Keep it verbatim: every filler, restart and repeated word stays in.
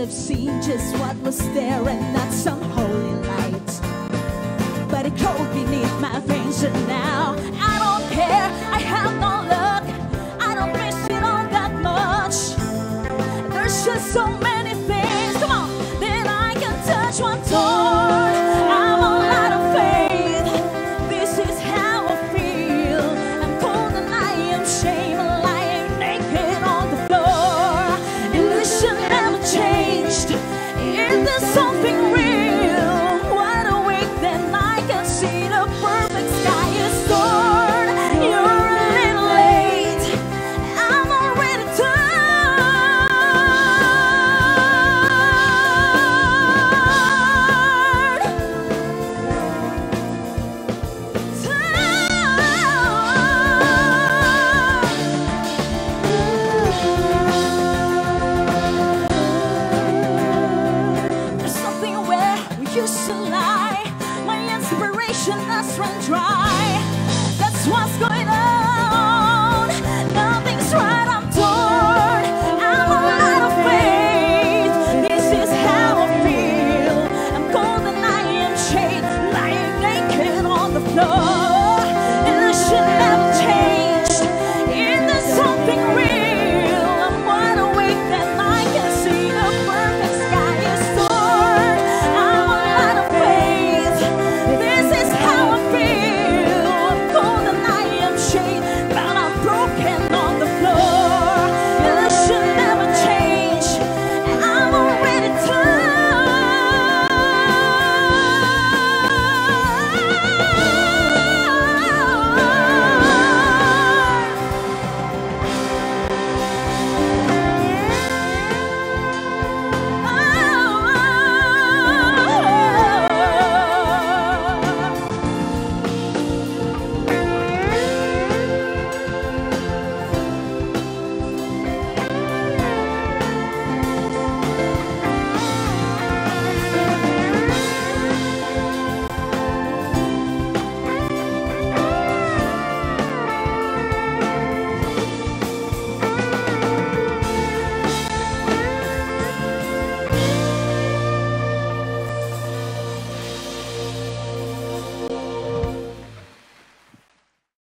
have seen just what was there and not some holy light. But it cold beneath my veins and now I don't care, I have no luck, I don't miss it all that much. There's just so many things, come on, that I can touch one door. I'm all out of faith, this is how I feel. I'm cold and I am shame, lying naked on the floor. Illusion never changed, is there something real? Wide awake then I can see the perfect sky is torn. You're a little late, I'm already tired. There's something where we used to lie, my inspiration has run dry. That's what's going on, nothing's right, I'm torn. I'm all out of faith, this is how I feel. I'm cold and I am shade, lying naked on the floor.